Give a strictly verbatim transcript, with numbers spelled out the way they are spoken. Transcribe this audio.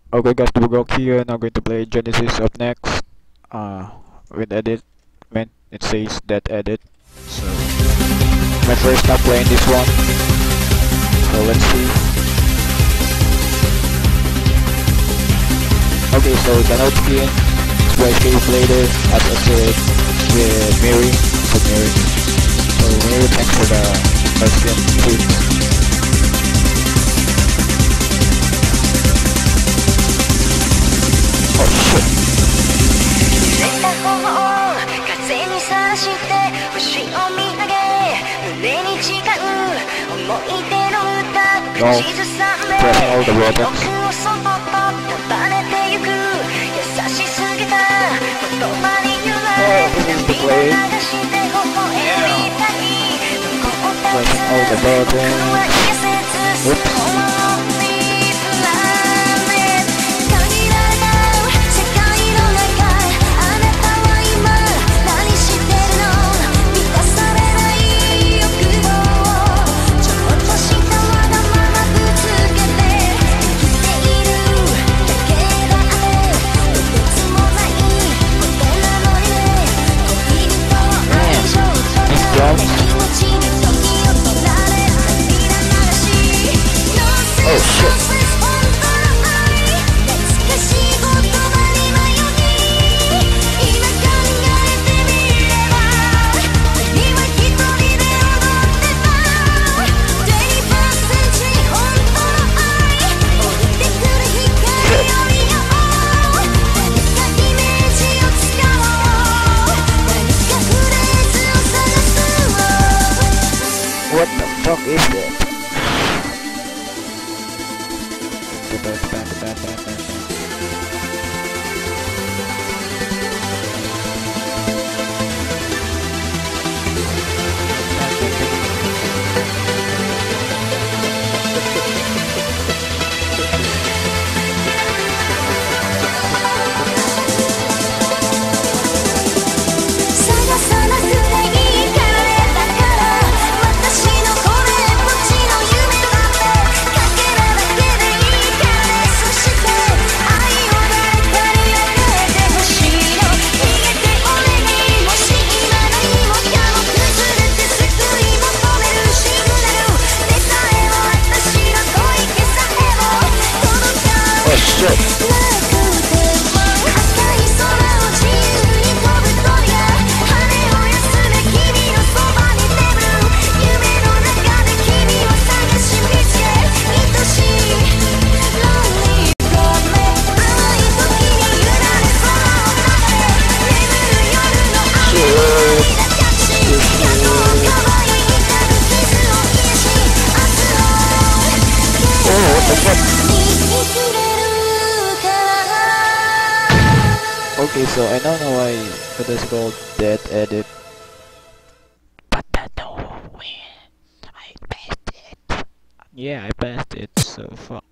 Okay guys, TheBugok here, now going to play Genesis up next. Uh, with edit, man, it says that edit. So, my first time playing this one. So let's see. Okay, so the note skin, splash cave later, as I said, with Mary, with Mary. So Mary, thanks for the note skin too. Oh shit. 濡れた方を風にさらして星を見上げ胸に誓う思い出の歌口ずさめ僕をそっと束ねてゆく優しすぎた言葉に揺られ涙流して微笑みたい残った傷僕は季節そのWhat the fuck is that? Okay, so I don't know why it is called dead edit, but I know when I passed it. Yeah, I passed it, so fuck.